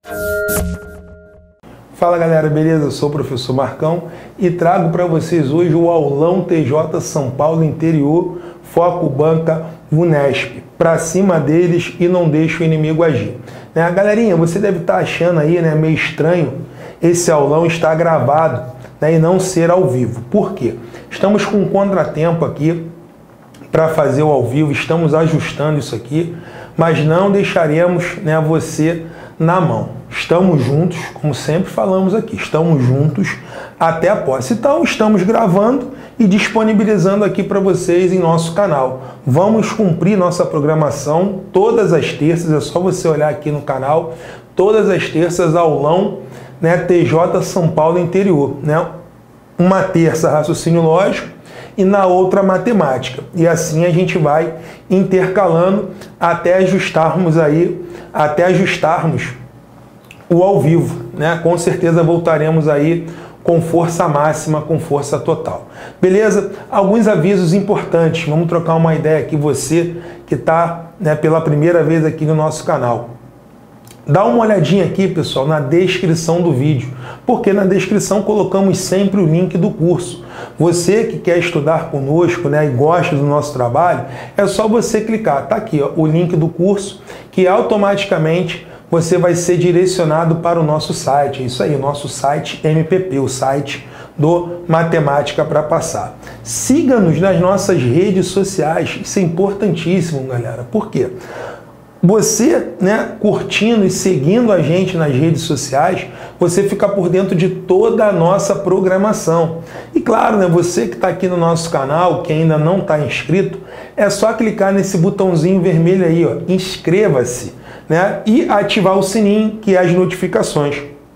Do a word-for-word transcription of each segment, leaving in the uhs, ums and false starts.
Fala galera, beleza? Eu sou o professor Marcão e trago para vocês hoje o aulão T J São Paulo Interior, Foco Banca Vunesp. Para cima deles e não deixa o inimigo agir. Né? Galerinha, você deve estar achando aí, né, meio estranho esse aulão estar gravado, né, e não ser ao vivo. Por quê? Estamos com um contratempo aqui para fazer o ao vivo, estamos ajustando isso aqui, mas não deixaremos, né, você na mão. Estamos juntos, como sempre falamos aqui, estamos juntos até a posse. Então, estamos gravando e disponibilizando aqui para vocês em nosso canal. Vamos cumprir nossa programação todas as terças, é só você olhar aqui no canal, todas as terças aulão, né, T J São Paulo Interior, né? Uma terça raciocínio lógico e na outra matemática. E assim a gente vai intercalando até ajustarmos aí, até ajustarmos o ao vivo, né? Com certeza voltaremos aí com força máxima, com força total. Beleza? Alguns avisos importantes. Vamos trocar uma ideia aqui, você que está, né, pela primeira vez aqui no nosso canal. Dá uma olhadinha aqui, pessoal, na descrição do vídeo, porque na descrição colocamos sempre o link do curso. Você que quer estudar conosco, né, e gosta do nosso trabalho, é só você clicar. Tá aqui, ó, o link do curso, que automaticamente você vai ser direcionado para o nosso site. É isso aí, o nosso site M P P, o site do Matemática para Passar. Siga-nos nas nossas redes sociais, isso é importantíssimo, galera. Por quê? Você, né, curtindo e seguindo a gente nas redes sociais, você fica por dentro de toda a nossa programação. E claro, né, você que está aqui no nosso canal, que ainda não está inscrito, é só clicar nesse botãozinho vermelho aí, ó, inscreva-se, né, e ativar o sininho, que é as notificações.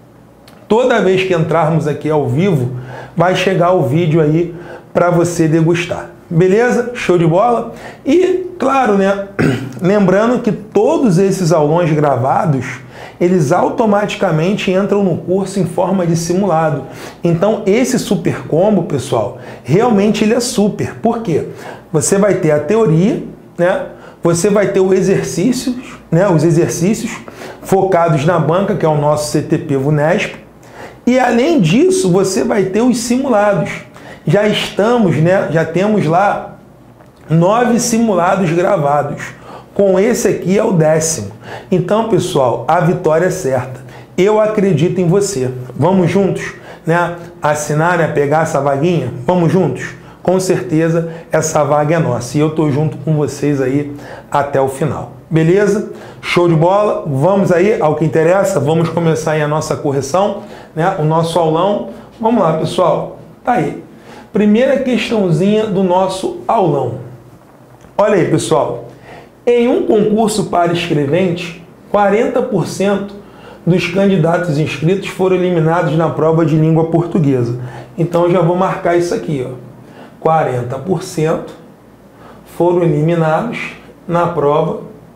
Toda vez que entrarmos aqui ao vivo, vai chegar o vídeo aí para você degustar. Beleza? Show de bola? E, claro, né, lembrando que todos esses aulões gravados, eles automaticamente entram no curso em forma de simulado. Então, esse super combo, pessoal, realmente ele é super. Por quê? Você vai ter a teoria, né? Você vai ter o exercícios, né, os exercícios focados na banca, que é o nosso C T P Vunesp. E, além disso, você vai ter os simulados. Já estamos, né, já temos lá nove simulados gravados. Com esse aqui é o décimo. Então, pessoal, a vitória é certa. Eu acredito em você. Vamos juntos, né, assinar, né, pegar essa vaguinha? Vamos juntos? Com certeza essa vaga é nossa. E eu tô junto com vocês aí até o final. Beleza? Show de bola? Vamos aí ao que interessa? Vamos começar aí a nossa correção, né, o nosso aulão. Vamos lá, pessoal. Tá aí. Primeira questãozinha do nosso aulão. Olha aí, pessoal. Em um concurso para escrevente, quarenta por cento dos candidatos inscritos foram eliminados na prova de língua portuguesa. Então, eu já vou marcar isso aqui, ó. quarenta por cento foram eliminados na prova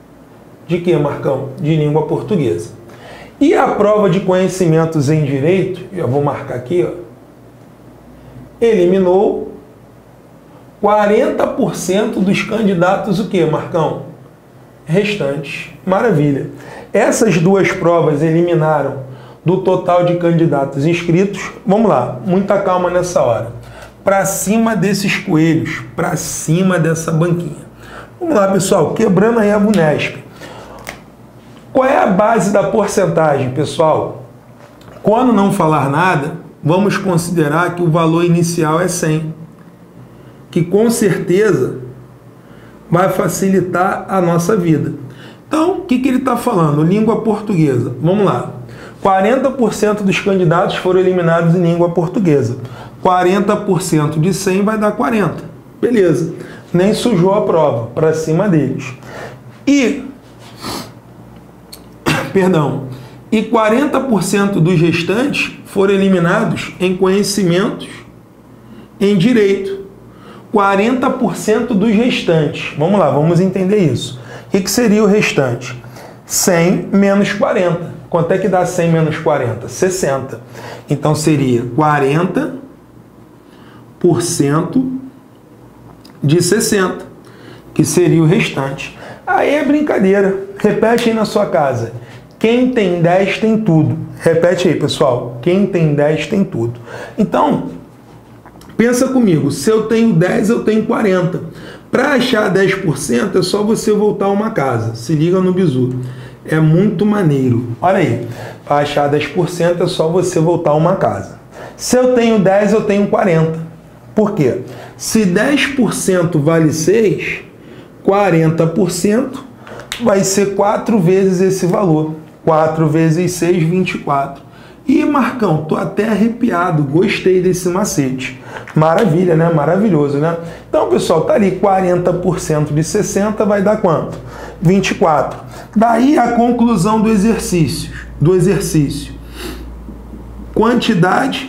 de quê, Marcão? De língua portuguesa. E a prova de conhecimentos em direito, já vou marcar aqui, ó, eliminou quarenta por cento dos candidatos o quê, Marcão? Restantes. Maravilha. Essas duas provas eliminaram do total de candidatos inscritos. Vamos lá, muita calma nessa hora. Para cima desses coelhos, para cima dessa banquinha. Vamos lá, pessoal, quebrando aí a Vunesp. Qual é a base da porcentagem, pessoal? Quando não falar nada, vamos considerar que o valor inicial é cem, que com certeza vai facilitar a nossa vida. Então, o que, que ele está falando? Língua portuguesa. Vamos lá. quarenta por cento dos candidatos foram eliminados em língua portuguesa. quarenta por cento de cem vai dar quarenta. Beleza. Nem sujou a prova, para cima deles. E, perdão, e quarenta por cento dos restantes foram eliminados em conhecimentos em direito. quarenta por cento dos restantes. Vamos lá, vamos entender isso. O que, que seria o restante? cem menos quarenta. Quanto é que dá cem menos quarenta? sessenta. Então seria quarenta por cento de sessenta, que seria o restante. Aí é brincadeira. Repete aí na sua casa. Quem tem dez tem tudo. Repete aí, pessoal. Quem tem dez tem tudo. Então, pensa comigo. Se eu tenho dez, eu tenho quarenta. Para achar dez por cento, é só você voltar a uma casa. Se liga no bizu. É muito maneiro. Olha aí. Para achar dez por cento, é só você voltar a uma casa. Se eu tenho dez, eu tenho quarenta. Por quê? Se dez por cento vale seis, quarenta por cento vai ser quatro vezes esse valor. quatro vezes seis, vinte e quatro. E, Marcão, tô até arrepiado. Gostei desse macete. Maravilha, né? Maravilhoso, né? Então, pessoal, tá ali quarenta por cento de sessenta vai dar quanto? vinte e quatro. Daí a conclusão do exercício. Do exercício. Quantidade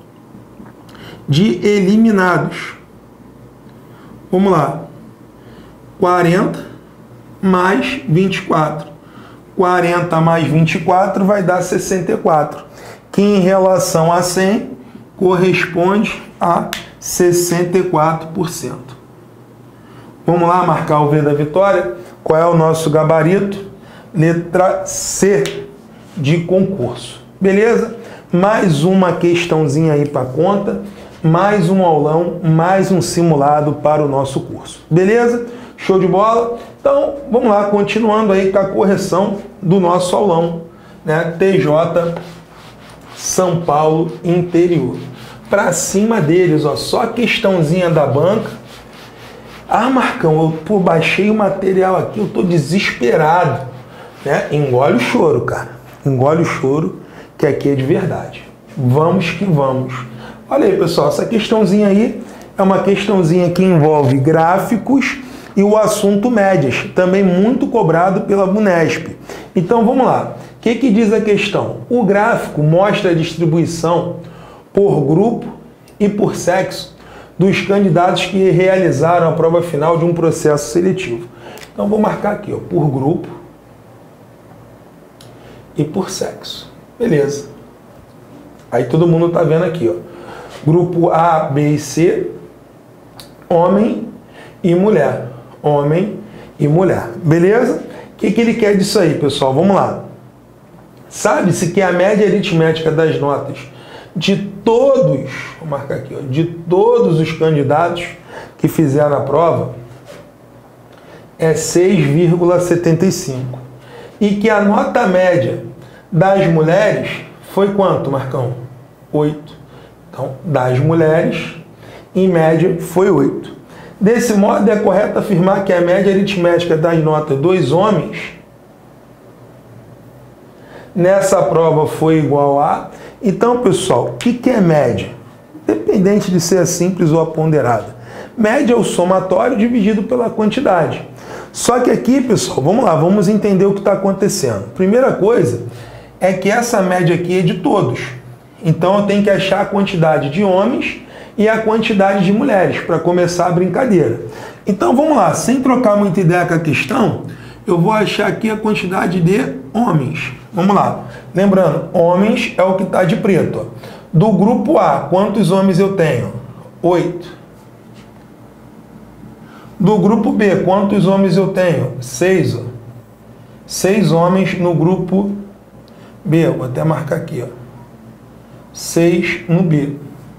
de eliminados. Vamos lá. quarenta mais vinte e quatro. quarenta mais vinte e quatro vai dar sessenta e quatro, que em relação a cem corresponde a sessenta e quatro por cento. Vamos lá marcar o V da vitória. Qual é o nosso gabarito? Letra C de concurso. Beleza? Mais uma questãozinha aí para conta, mais um aulão, mais um simulado para o nosso curso. Beleza? Show de bola? Então, vamos lá, continuando aí com a correção do nosso aulão, né? T J São Paulo Interior. Para cima deles, ó, só a questãozinha da banca. Ah, Marcão, eu pô, baixei o material aqui, eu tô desesperado, né? Engole o choro, cara. Engole o choro, que aqui é de verdade. Vamos que vamos. Olha aí, pessoal, essa questãozinha aí é uma questãozinha que envolve gráficos e o assunto médias, também muito cobrado pela Bunesp. Então vamos lá. O que, que diz a questão? O gráfico mostra a distribuição por grupo e por sexo dos candidatos que realizaram a prova final de um processo seletivo. Então vou marcar aqui, ó, por grupo e por sexo. Beleza. Aí todo mundo tá vendo aqui, ó. Grupo A, B e C, homem e mulher. Homem e mulher. Beleza? O que, que ele quer disso aí, pessoal? Vamos lá. Sabe-se que a média aritmética das notas de todos, vou marcar aqui, ó, de todos os candidatos que fizeram a prova é seis vírgula setenta e cinco. E que a nota média das mulheres foi quanto, Marcão? oito. Então, das mulheres, em média, foi oito. Desse modo, é correto afirmar que a média aritmética das notas dos homens nessa prova foi igual a... Então, pessoal, o que, que é média? Independente de ser simples ou ponderada. Média é o somatório dividido pela quantidade. Só que aqui, pessoal, vamos lá, vamos entender o que está acontecendo. Primeira coisa é que essa média aqui é de todos. Então, eu tenho que achar a quantidade de homens e a quantidade de mulheres, para começar a brincadeira. Então, vamos lá, sem trocar muita ideia com a questão, eu vou achar aqui a quantidade de homens. Vamos lá. Lembrando, homens é o que está de preto. Ó. Do grupo A, quantos homens eu tenho? oito. Do grupo B, quantos homens eu tenho? seis. seis homens no grupo B. Vou até marcar aqui. Ó. seis no B.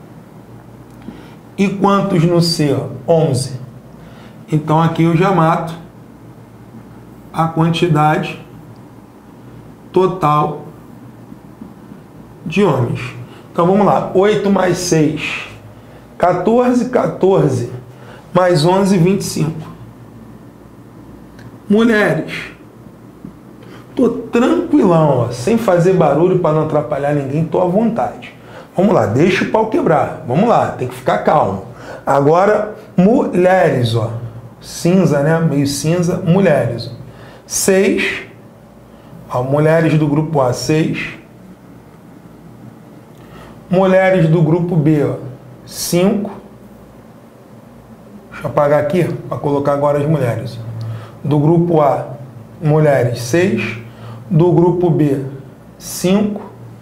E quantos no C? Ó? onze. Então aqui eu já mato a quantidade total de homens. Então vamos lá. oito mais seis. quatorze, quatorze. Mais onze, vinte e cinco. Mulheres. Tô tranquilão, ó, sem fazer barulho para não atrapalhar ninguém, tô à vontade. Vamos lá, deixa o pau quebrar. Vamos lá, tem que ficar calmo. Agora, mulheres, ó. Cinza, né? Meio cinza, mulheres. seis. Ó, mulheres do grupo A, seis. Mulheres do grupo B, ó, cinco. Deixa eu apagar aqui para colocar agora as mulheres. Do grupo A, mulheres, seis. Do grupo B, cinco.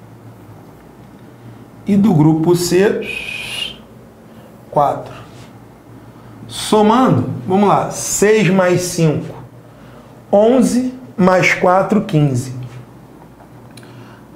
E do grupo C, quatro. Somando, vamos lá, seis mais cinco, onze, mais quatro, quinze.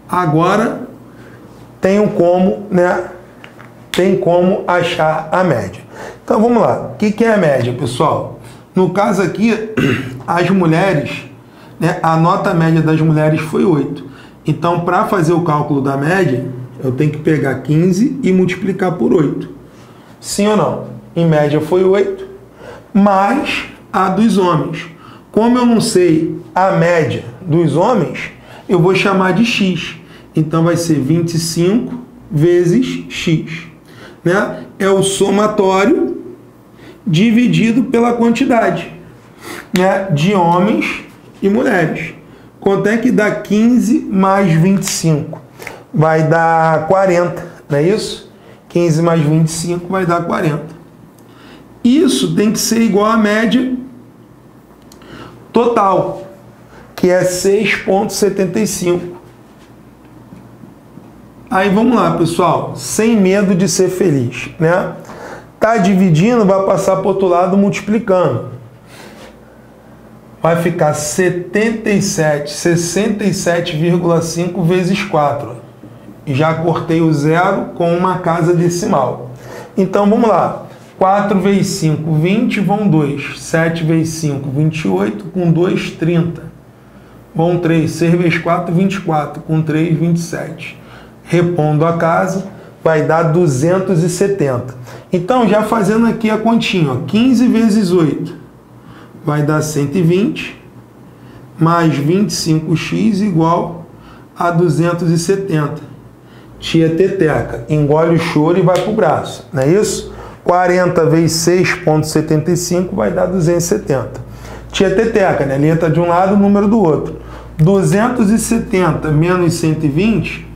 Agora tenho como, né? Tem como achar a média. Então vamos lá. O que, que é a média, pessoal? No caso aqui, as mulheres, né? A nota média das mulheres foi oito. Então, para fazer o cálculo da média, eu tenho que pegar quinze e multiplicar por oito. Sim ou não? Em média foi oito, mais a dos homens. Como eu não sei a média dos homens, eu vou chamar de x. Então vai ser vinte e cinco vezes x. Né? É o somatório dividido pela quantidade, né? De homens e mulheres. Quanto é que dá quinze mais vinte e cinco? Vai dar quarenta, não é isso? quinze mais vinte e cinco vai dar quarenta. Isso tem que ser igual à média total, que é seis vírgula setenta e cinco. Aí vamos lá, pessoal, sem medo de ser feliz, né? Tá dividindo, vai passar para o outro lado multiplicando. Vai ficar setenta e sete, sessenta e sete vírgula cinco vezes quatro. Já cortei o zero com uma casa decimal. Então vamos lá. quatro vezes cinco, vinte, vão dois. sete vezes cinco, vinte e oito, com dois, trinta. Vão três. seis vezes quatro, vinte e quatro, com três, vinte e sete. Repondo a casa, vai dar duzentos e setenta. Então, já fazendo aqui a continha, ó, quinze vezes oito vai dar cento e vinte, mais vinte e cinco x igual a duzentos e setenta. Tia Teteca, engole o choro e vai para o braço, não é isso? quarenta vezes seis vírgula setenta e cinco vai dar duzentos e setenta. Tia Teteca, né? Letra de um lado, número do outro. duzentos e setenta menos cento e vinte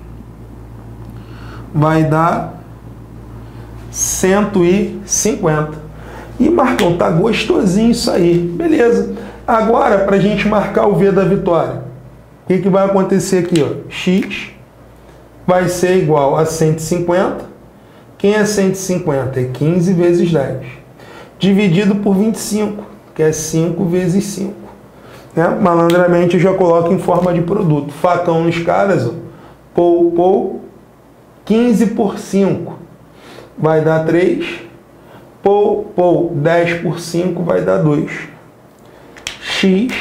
vai dar cento e cinquenta. E Marcão, tá gostosinho isso aí. Beleza. Agora, para a gente marcar o V da vitória, o que, que vai acontecer aqui? Ó? X vai ser igual a cento e cinquenta. Quem é cento e cinquenta? É quinze vezes dez. Dividido por vinte e cinco, que é cinco vezes cinco. Né? Malandramente eu já coloco em forma de produto. Facão nos caras, ó. Pou, pou. quinze por cinco vai dar três. Pou, pou. dez por cinco vai dar dois. X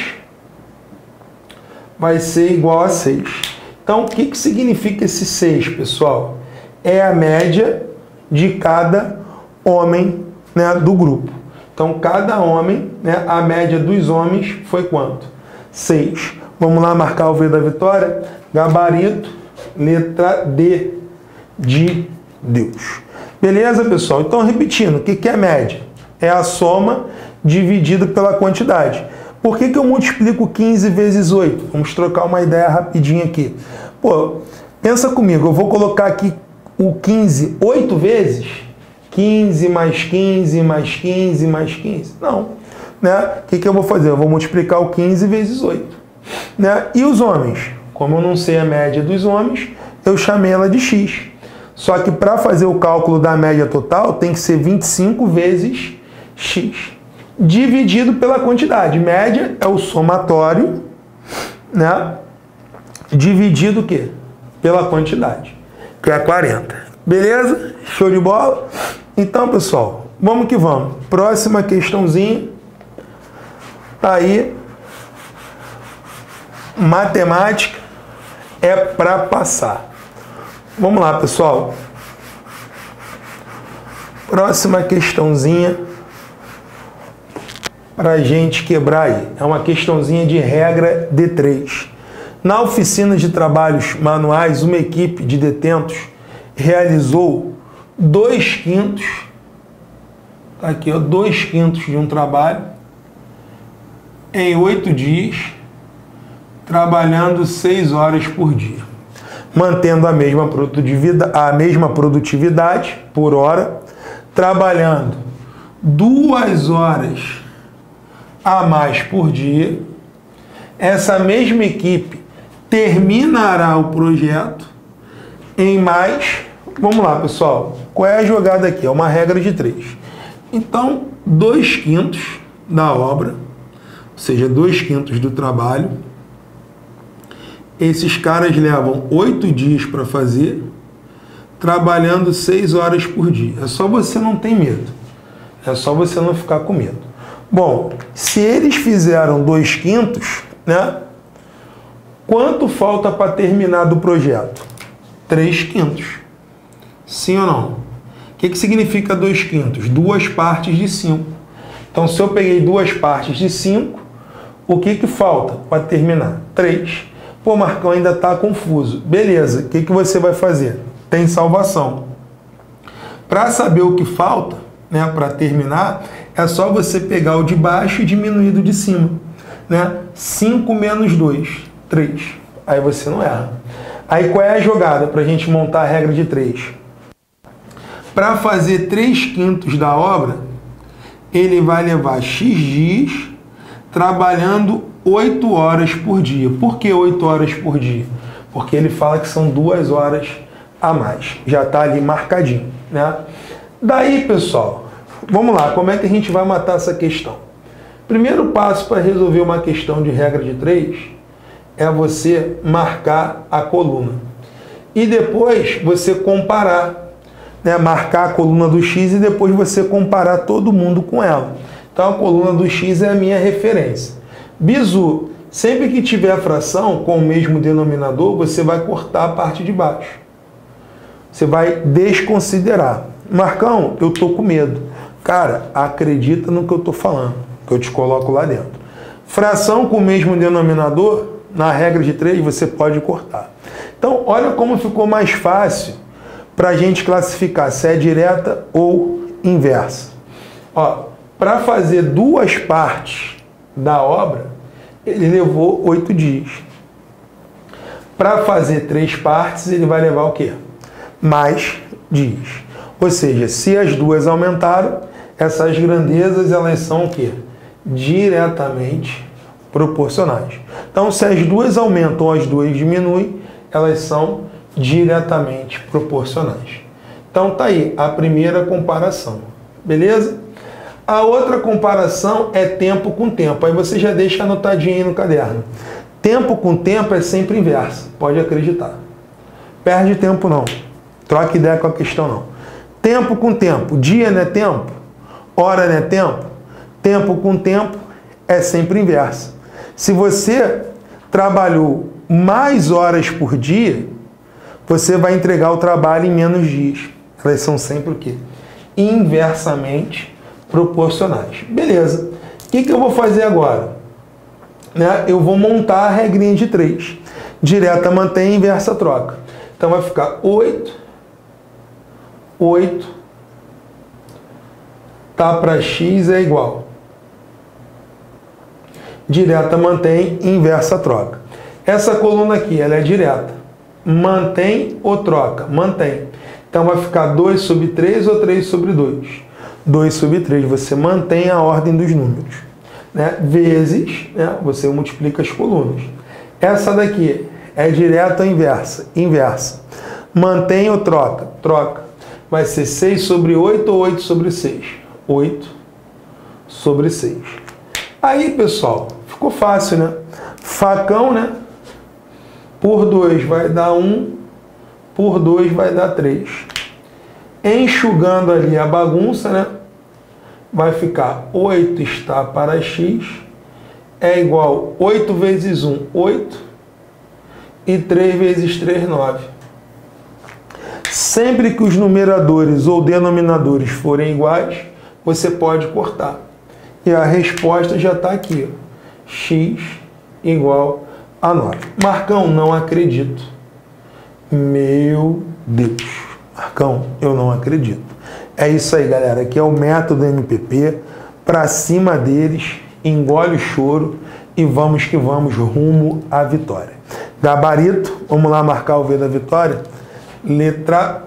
vai ser igual a seis. Então, o que, que significa esse seis, pessoal? É a média de cada homem, né, do grupo. Então, cada homem, né, a média dos homens foi quanto? seis. Vamos lá marcar o V da vitória? Gabarito, letra D de Deus. Beleza, pessoal? Então, repetindo, o que, que é a média? É a soma dividida pela quantidade. Por que, que eu multiplico quinze vezes oito? Vamos trocar uma ideia rapidinho aqui. Pô, pensa comigo, eu vou colocar aqui o quinze oito vezes? quinze mais quinze mais quinze mais quinze? Não. Né? O que, que eu vou fazer? Eu vou multiplicar o quinze vezes oito. Né? E os homens? Como eu não sei a média dos homens, eu chamei ela de x. Só que para fazer o cálculo da média total, tem que ser vinte e cinco vezes x. Dividido pela quantidade. Média é o somatório, né? Dividido o quê? Pela quantidade, que é quarenta. Beleza? Show de bola? Então, pessoal, vamos que vamos. Próxima questãozinha. Aí, matemática é para passar. Vamos lá, pessoal. Próxima questãozinha para a gente quebrar aí. É uma questãozinha de regra D três. Na oficina de trabalhos manuais, uma equipe de detentos realizou dois quintos, tá aqui, ó, dois quintos de um trabalho em oito dias, trabalhando seis horas por dia, mantendo a mesma produtividade, a mesma produtividade por hora, trabalhando duas horas a mais por dia. Essa mesma equipe terminará o projeto em mais... Vamos lá, pessoal. Qual é a jogada aqui? É uma regra de três. Então, dois quintos da obra, ou seja, dois quintos do trabalho, esses caras levam oito dias para fazer, trabalhando seis horas por dia. É só você não ter medo. É só você não ficar com medo. Bom, se eles fizeram dois quintos, né? Quanto falta para terminar do projeto? Três quintos. Sim ou não? O que, que significa dois quintos? Duas partes de cinco. Então, se eu peguei duas partes de cinco, o que, que falta para terminar? Três. Pô, Marcão, ainda está confuso. Beleza, o que, que você vai fazer? Tem salvação. Para saber o que falta, né, para terminar, é só você pegar o de baixo e diminuir do de cima. Né? cinco menos dois, três. Aí você não erra. Aí qual é a jogada para a gente montar a regra de três? Para fazer três quintos da obra, ele vai levar X dias trabalhando oito horas por dia. Por que oito horas por dia? Porque ele fala que são duas horas a mais. Já está ali marcadinho. Né? Daí, pessoal, vamos lá. Como é que a gente vai matar essa questão? Primeiro passo para resolver uma questão de regra de três é você marcar a coluna. E depois você comparar. Né, marcar a coluna do X e depois você comparar todo mundo com ela. Então a coluna do X é a minha referência. Bizu, sempre que tiver fração com o mesmo denominador, você vai cortar a parte de baixo. Você vai desconsiderar. Marcão, eu tô com medo. Cara, acredita no que eu tô falando, que eu te coloco lá dentro. Fração com o mesmo denominador, na regra de três, você pode cortar. Então, olha como ficou mais fácil para a gente classificar se é direta ou inversa. Para fazer duas partes da obra, ele levou oito dias. Para fazer três partes, ele vai levar o quê? Mais dias. Ou seja, se as duas aumentaram, essas grandezas elas são o quê? Diretamente proporcionais. Então, se as duas aumentam ou as duas diminuem, elas são diretamente proporcionais. Então tá aí a primeira comparação, beleza? A outra comparação é tempo com tempo. Aí você já deixa anotadinho aí no caderno. Tempo com tempo é sempre inverso, pode acreditar. Perde tempo não. Troca ideia com a questão não. Tempo com tempo, dia não é tempo, hora não é tempo. Tempo com tempo é sempre inverso. Se você trabalhou mais horas por dia, você vai entregar o trabalho em menos dias. Elas são sempre o quê? Inversamente proporcionais. Beleza. O que, que eu vou fazer agora? Né? Eu vou montar a regrinha de três. Direta mantém, inversa troca. Então vai ficar oito, oito, tá para x é igual. Direta mantém, inversa troca. Essa coluna aqui, ela é direta. Mantém ou troca? Mantém. Então vai ficar dois sobre três ou três sobre dois? dois sobre três. Você mantém a ordem dos números. Né? Vezes, né? Você multiplica as colunas. Essa daqui é direta ou inversa? Inversa. Mantém ou troca? Troca. Vai ser seis sobre oito ou oito sobre seis? oito sobre seis. Aí, pessoal, ficou fácil, né? Facão, né? Por dois vai dar um, por dois vai dar três. Enxugando ali a bagunça, né? Vai ficar oito está para x, é igual oito vezes um, oito, e três vezes três, nove. Sempre que os numeradores ou denominadores forem iguais, você pode cortar. E a resposta já está aqui, ó. X igual a nove. Marcão, não acredito. Meu Deus. Marcão, eu não acredito. É isso aí, galera. Aqui é o método M P P. Pra cima deles, engole o choro e vamos que vamos rumo à vitória. Gabarito, vamos lá marcar o V da vitória. Letra,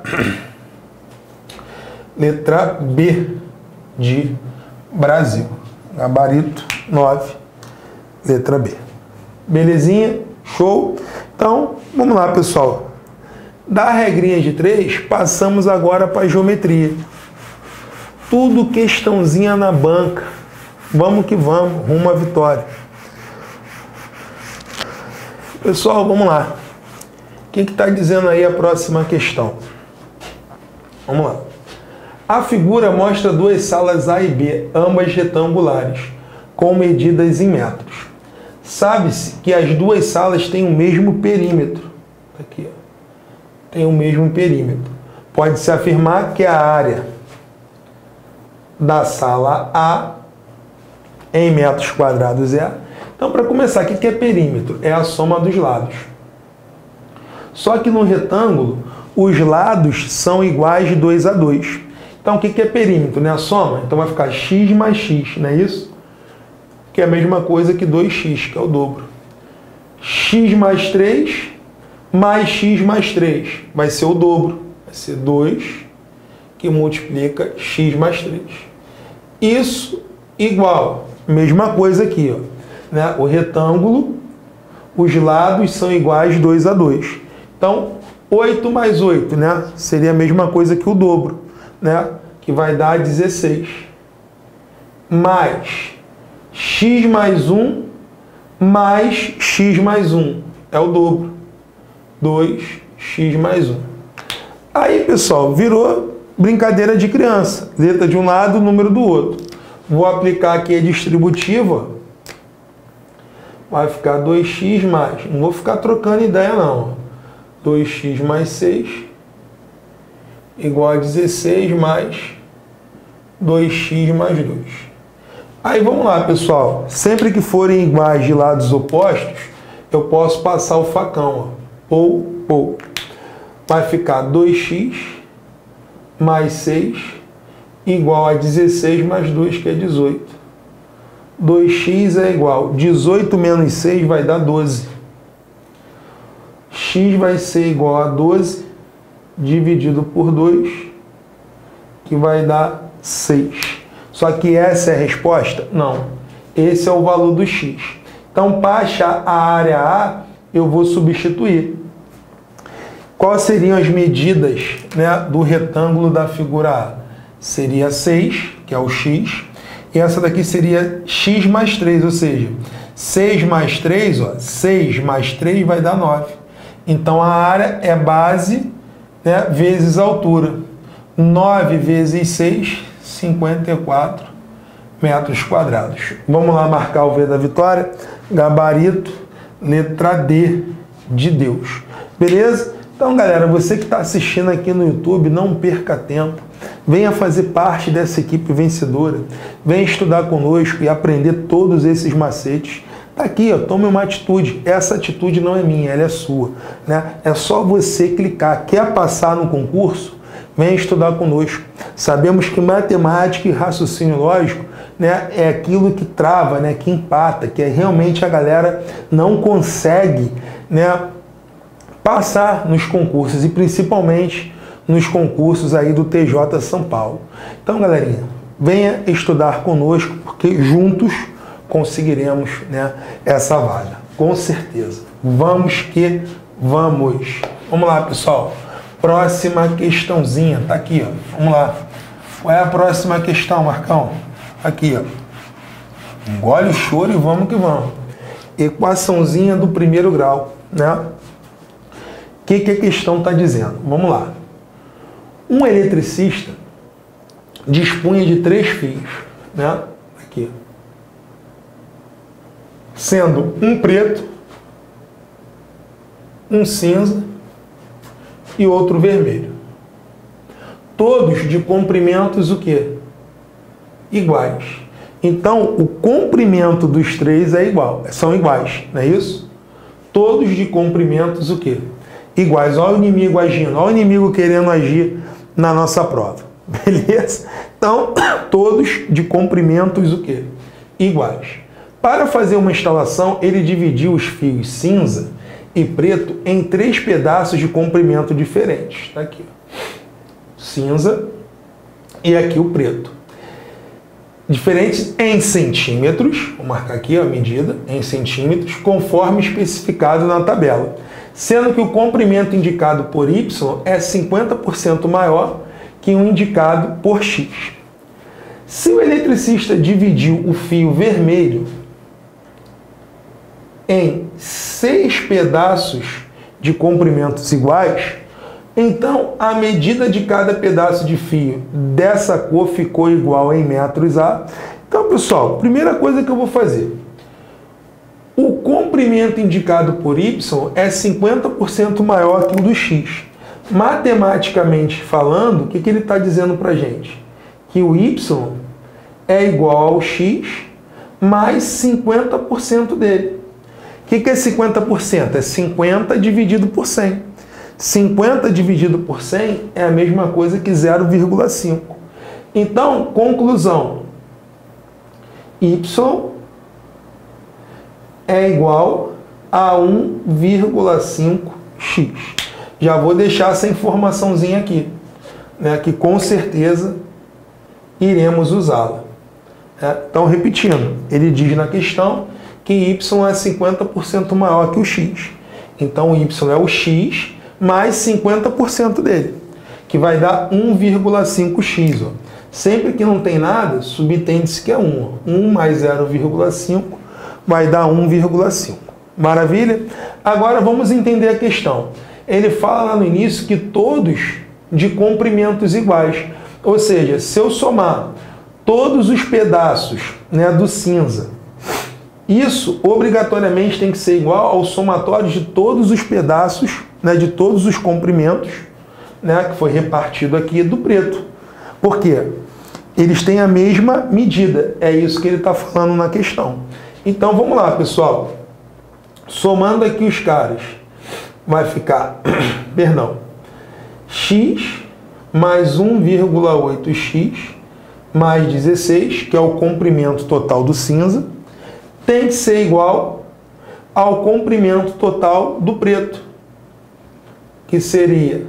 letra B de Brasil. Gabarito nove, letra B. Belezinha? Show? Então, vamos lá, pessoal. Da regrinha de três, passamos agora para a geometria. Tudo questãozinha na banca. Vamos que vamos, rumo à vitória. Pessoal, vamos lá. O que está dizendo aí a próxima questão? Vamos lá. A figura mostra duas salas A e B, ambas retangulares, com medidas em metros. Sabe-se que as duas salas têm o mesmo perímetro. Aqui, ó. Tem o mesmo perímetro. Pode-se afirmar que a área da sala A em metros quadrados é A. Então, para começar, o que é perímetro? É a soma dos lados. Só que no retângulo, os lados são iguais de dois a dois. Então, o que é perímetro? Né? A soma? Então, vai ficar x mais x, não é isso? Que é a mesma coisa que dois x, que é o dobro. X mais três mais x mais três. Vai ser o dobro. Vai ser dois, que multiplica x mais três. Isso igual. Mesma coisa aqui, ó. Né? O retângulo, os lados são iguais dois a dois. Então, oito mais oito, né? Seria a mesma coisa que o dobro, né? Que vai dar dezesseis. Mais x mais um mais x mais um. É o dobro. dois x mais um. Aí, pessoal, virou brincadeira de criança. Letra de um lado, número do outro. Vou aplicar aqui a distributiva. Vai ficar dois x mais. Não vou ficar trocando ideia, não. dois x mais seis igual a dezesseis mais dois x mais dois. Aí vamos lá, pessoal. Sempre que forem iguais de lados opostos, eu posso passar o facão. Ó. Ou, ou. Vai ficar dois x mais seis igual a dezesseis mais dois, que é dezoito. dois x é igual a dezoito menos seis vai dar doze. X vai ser igual a doze dividido por dois, que vai dar seis. Só que essa é a resposta? Não. Esse é o valor do x. Então, para achar a área A, eu vou substituir. Quais seriam as medidas, né, do retângulo da figura A? Seria seis, que é o x, e essa daqui seria x mais três, ou seja, seis mais três, ó, seis mais três vai dar nove. Então, a área é base, né, vezes a altura. nove vezes seis, cinquenta e quatro metros quadrados. Vamos lá marcar o V da vitória. Gabarito, letra D de Deus. Beleza? Então, galera, você que está assistindo aqui no YouTube, não perca tempo. Venha fazer parte dessa equipe vencedora. Venha estudar conosco e aprender todos esses macetes. Tá aqui, ó, tome uma atitude. Essa atitude não é minha, ela é sua, né? É só você clicar. Quer passar no concurso? Venha estudar conosco. Sabemos que matemática e raciocínio lógico, né, é aquilo que trava, né, que empata, que é realmente a galera não consegue, né, passar nos concursos, e principalmente nos concursos aí do T J São Paulo. Então, galerinha, venha estudar conosco, porque juntos conseguiremos, né, essa vaga, com certeza. Vamos que vamos. Vamos lá, pessoal. Próxima questãozinha, tá aqui, ó. Vamos lá. Qual é a próxima questão, Marcão? Aqui, ó. Engole o choro e vamos que vamos. Equaçãozinha do primeiro grau, né? O que, que a questão está dizendo? Vamos lá. Um eletricista dispunha de três fios, né? Aqui. Sendo um preto, um cinza e outro vermelho. Todos de comprimentos o quê? Iguais. Então, o comprimento dos três é igual, são iguais, não é isso? Todos de comprimentos o quê? Iguais. Olha o inimigo agindo, olha o inimigo querendo agir na nossa prova. Beleza? Então, todos de comprimentos o quê? Iguais. Para fazer uma instalação, ele dividiu os fios cinza e preto em três pedaços de comprimento diferentes. Tá aqui, ó. Cinza e aqui o preto. Diferentes em centímetros, vou marcar aqui a medida, em centímetros, conforme especificado na tabela. Sendo que o comprimento indicado por Y é cinquenta por cento maior que o indicado por X. Se o eletricista dividiu o fio vermelho em seis pedaços de comprimentos iguais, então a medida de cada pedaço de fio dessa cor ficou igual em metros A. Então, pessoal, primeira coisa que eu vou fazer, o comprimento indicado por Y é cinquenta por cento maior que o do X. Matematicamente falando, o que, que ele está dizendo para a gente? Que o Y é igual ao X mais cinquenta por cento dele. O que, que é cinquenta por cento? É cinquenta dividido por cem. cinquenta dividido por cem é a mesma coisa que zero vírgula cinco. Então, conclusão, Y é igual a um vírgula cinco x. Já vou deixar essa informaçãozinha aqui, né, que com certeza iremos usá-la. É, então, repetindo, ele diz na questão que Y é cinquenta por cento maior que o X. Então, Y é o X mais cinquenta por cento dele, que vai dar um vírgula cinco x. Ó. Sempre que não tem nada, subtende-se que é um. Ó. um mais zero vírgula cinco vai dar um vírgula cinco. Maravilha? Agora vamos entender a questão. Ele fala lá no início que todos de comprimentos iguais. Ou seja, se eu somar todos os pedaços, né, do cinza, isso obrigatoriamente tem que ser igual ao somatório de todos os pedaços, né, de todos os comprimentos, né, que foi repartido aqui do preto. Por quê? Eles têm a mesma medida. É isso que ele está falando na questão. Então vamos lá, pessoal. Somando aqui os caras, vai ficar, perdão, x mais um vírgula oito x mais dezesseis, que é o comprimento total do cinza, tem que ser igual ao comprimento total do preto, que seria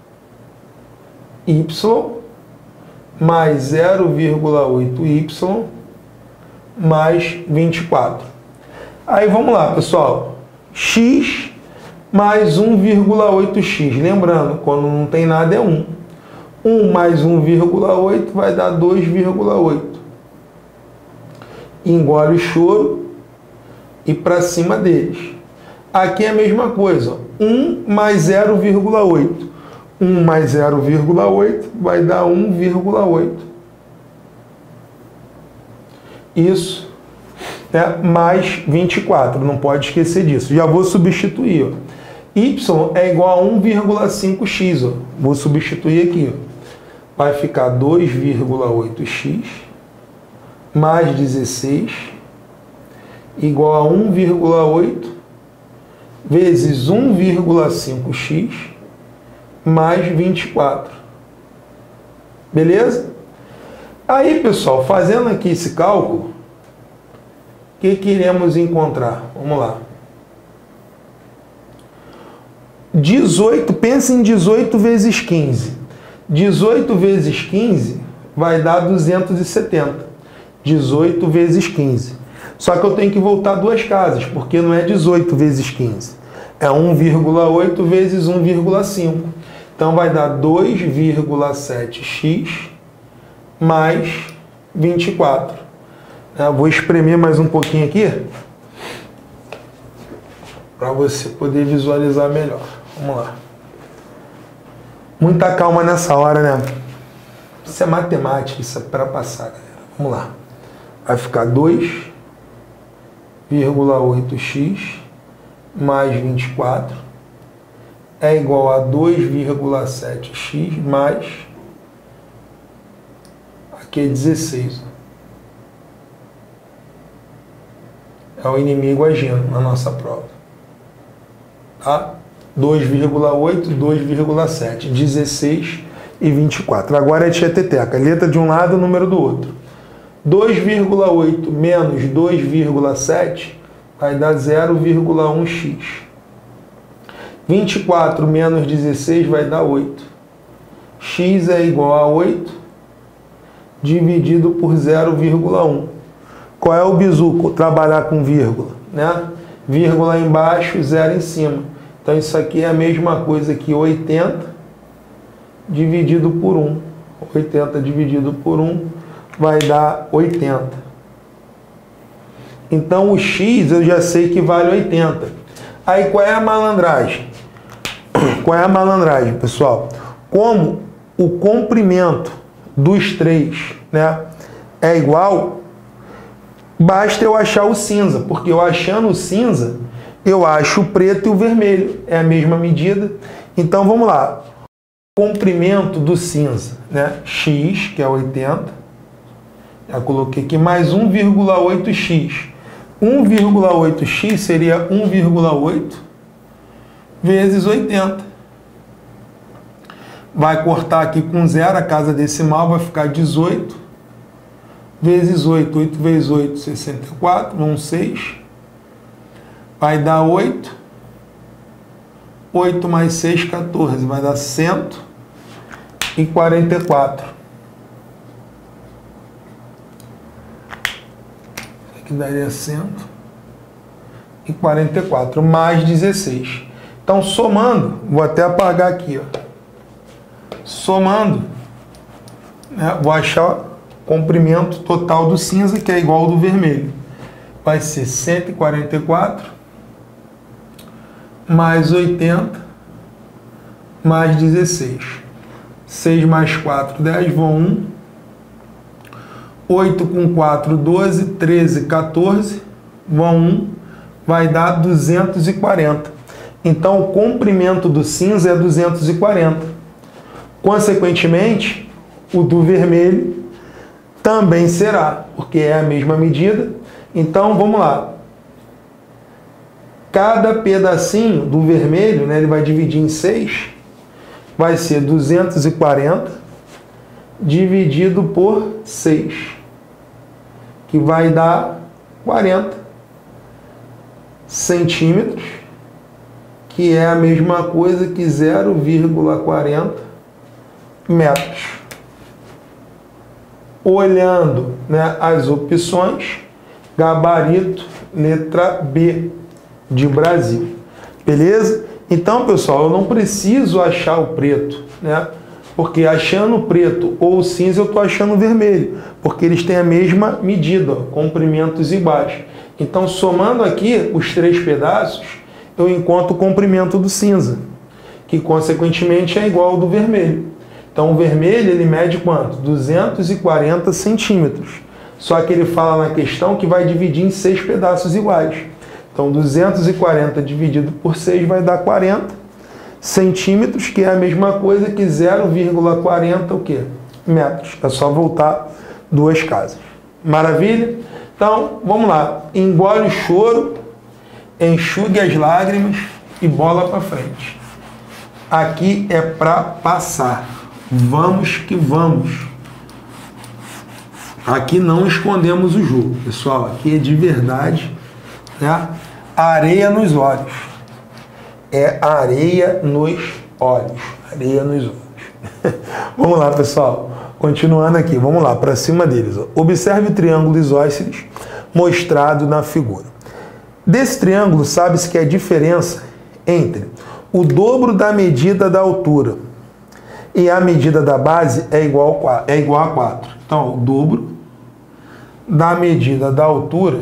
y mais zero vírgula oito y mais vinte e quatro. Aí vamos lá, pessoal. X mais um vírgula oito x. Lembrando, quando não tem nada é um. um mais um vírgula oito vai dar dois vírgula oito. Engole o choro e para cima deles. Aqui é a mesma coisa. um mais zero vírgula oito. um mais zero vírgula oito vai dar um vírgula oito. Isso é mais vinte e quatro. Não pode esquecer disso. Já vou substituir. Ó. Y é igual a um vírgula cinco x. Ó. Vou substituir aqui. Ó. Vai ficar dois vírgula oito x mais dezesseis igual a um vírgula oito vezes um vírgula cinco x mais vinte e quatro. Beleza? Aí, pessoal, fazendo aqui esse cálculo, o que, que iremos encontrar? Vamos lá. dezoito, pensa em dezoito vezes quinze. dezoito vezes quinze vai dar duzentos e setenta. dezoito vezes quinze. Só que eu tenho que voltar duas casas, porque não é dezoito vezes quinze. É um vírgula oito vezes um vírgula cinco. Então vai dar dois vírgula sete x mais vinte e quatro. Eu vou espremer mais um pouquinho aqui, para você poder visualizar melhor. Vamos lá. Muita calma nessa hora, né? Isso é matemática, isso é para passar, galera. Vamos lá. Vai ficar dois vírgula oito x mais vinte e quatro é igual a dois vírgula sete x mais, aqui é dezesseis. É o inimigo agindo na nossa prova. Tá? dois vírgula oito, dois vírgula sete, dezesseis e vinte e quatro. Agora é tieteteca, letra de um lado, número do outro. dois vírgula oito menos dois vírgula sete vai dar zero vírgula um x. vinte e quatro menos dezesseis vai dar oito. X é igual a oito dividido por zero vírgula um. Qual é o bizu? Trabalhar com vírgula, né? Vírgula embaixo, zero em cima. Então isso aqui é a mesma coisa que oitenta dividido por um. oitenta dividido por um vai dar oitenta. Então o x eu já sei que vale oitenta. Aí qual é a malandragem? Qual é a malandragem, pessoal? Como o comprimento dos três, né, é igual, basta eu achar o cinza, porque eu achando o cinza, eu acho o preto e o vermelho. É a mesma medida. Então vamos lá. Comprimento do cinza, né? X, que é oitenta. Já coloquei aqui, mais um vírgula oito x. um vírgula oito x seria um vírgula oito vezes oitenta. Vai cortar aqui com zero, a casa decimal vai ficar dezoito. Vezes oito, oito vezes oito, sessenta e quatro, vamos seis. Vai dar oito. oito mais seis, quatorze. Vai dar cento e quarenta e quatro. Aqui daria cento e quarenta e quatro. Mais dezesseis. Então, somando, vou até apagar aqui, ó. Somando, né, vou achar o comprimento total do cinza, que é igual ao do vermelho. Vai ser cento e quarenta e quatro mais oitenta mais dezesseis. seis mais quatro, dez, vão um. oito com quatro, doze. treze, quatorze, vão um. Vai dar duzentos e quarenta. Então, o comprimento do cinza é duzentos e quarenta. Consequentemente, o do vermelho também será, porque é a mesma medida. Então, vamos lá. Cada pedacinho do vermelho, né, ele vai dividir em seis, vai ser duzentos e quarenta dividido por seis, que vai dar quarenta centímetros, que é a mesma coisa que zero vírgula quarenta metros. Olhando, né, as opções, gabarito, letra B, de Brasil. Beleza? Então, pessoal, eu não preciso achar o preto, né? Porque achando o preto ou o cinza, eu estou achando o vermelho, porque eles têm a mesma medida, ó, comprimentos iguais. Então, somando aqui os três pedaços, eu encontro o comprimento do cinza, que consequentemente é igual ao do vermelho. Então, o vermelho, ele mede quanto? duzentos e quarenta centímetros. Só que ele fala na questão que vai dividir em seis pedaços iguais. Então, duzentos e quarenta dividido por seis vai dar quarenta centímetros, que é a mesma coisa que zero vírgula quarenta o quê? Metros. É só voltar duas casas. Maravilha? Então, vamos lá. Engole o choro, enxugue as lágrimas e bola para frente. Aqui é para passar. Vamos que vamos. Aqui não escondemos o jogo, pessoal. Aqui é de verdade, né? Areia nos olhos. É areia nos olhos. Areia nos olhos. Vamos lá, pessoal. Continuando aqui, vamos lá, para cima deles. Ó. Observe o triângulo isósceles mostrado na figura. Desse triângulo, sabe-se que a diferença entre o dobro da medida da altura e a medida da base é igual a, é igual a quatro. Então, o dobro da medida da altura